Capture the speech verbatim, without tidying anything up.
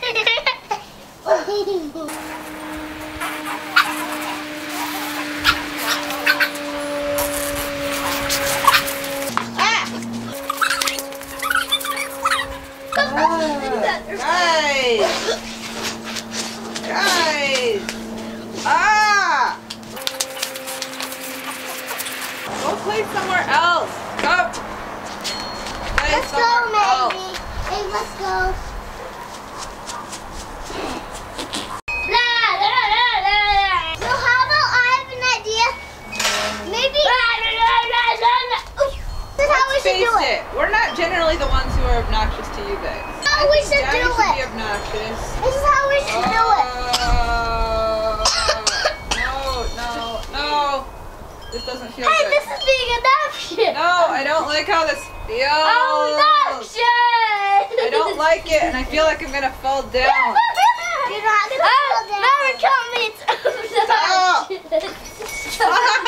Guys! Guys! Ah! Go play somewhere else. Go! Play Let's go, somewhere else. maybe. Hey, let's go. So how about I have an idea? Maybe. This is how we should do it. it. We're not generally the ones who are obnoxious to you guys. How we should Daddy do should it. be obnoxious. This is how we should do it. Uh, no, no, no. This doesn't feel Hey, good. this is being adoption. No, I don't like how this feels. Adoption. I don't like it, and I feel like I'm gonna fall down. You're not gonna fall down. Never tell me it's adoption. Stop.